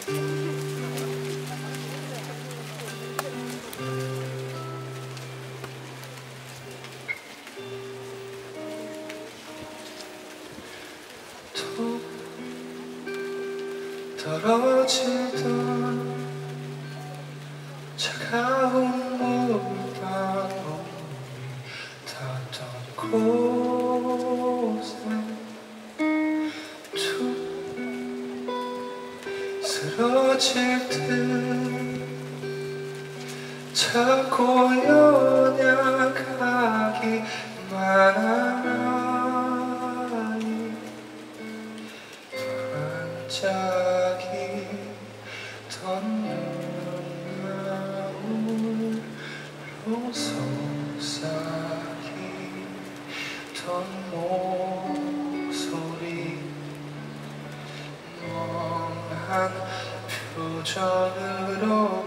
툭 떨어지던 차가운 물방울이 닿던 곳에 툭 쓰러질 듯 자꾸 연약하기만 하니 반짝이던 눈망울로 속삭이던 목소리 멍한 표정으로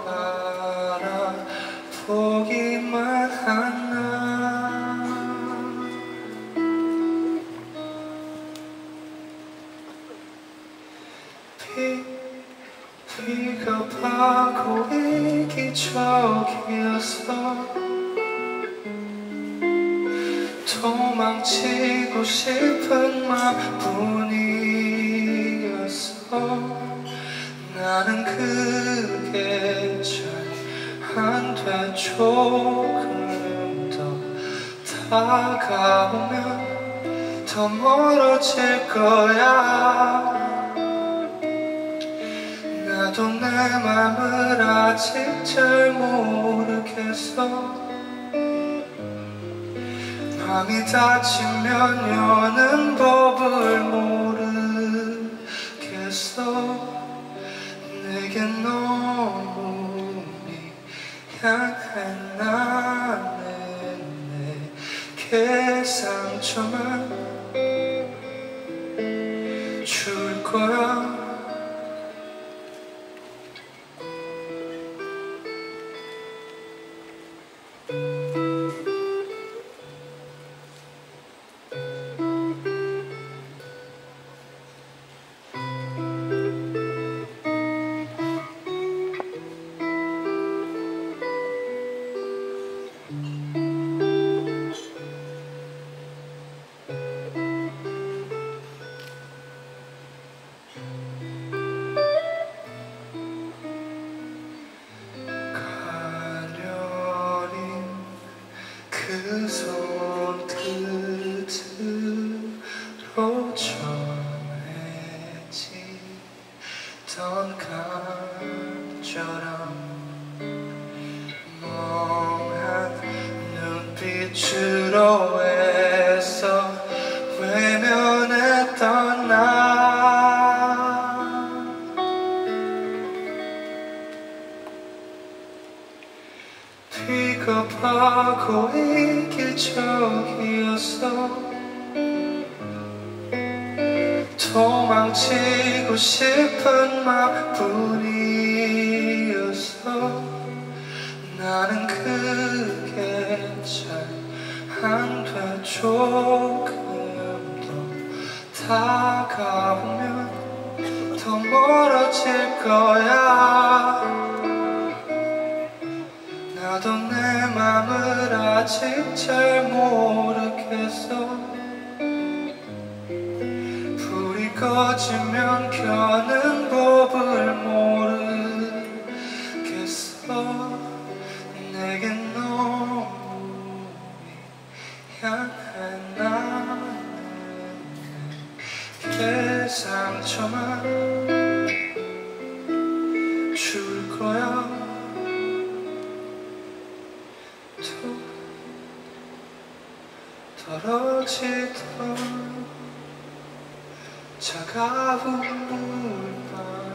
바라보기만 한 나 비겁하고 이기적이었어 도망치고 싶은 마음뿐이었어 나는 그게 잘 안 돼 조금 더 다가오면 더 멀어질 거야 나도 내 맘을 아직 잘 모르겠어 밤이 닫히면 여는 법을 모르겠어 내겐 너무 미안해 나는 내게 상처만 줄 거야 그 손끝으로 전해지던 감처럼 멍한 눈빛으로 애써 외면했던 나 비겁하고 이기적이었어 도망치고 싶은 마음뿐이었어 나는 그게 잘 안 돼 조금 더 다가오면 더 멀어질 거야 나도 내 맘을 아직 잘 모르겠어 불이 꺼지면 켜는 법을 모르겠어 내겐 너무 미안해 나는 내 상처만 줄 거야 툭 떨어지던 차가운 물방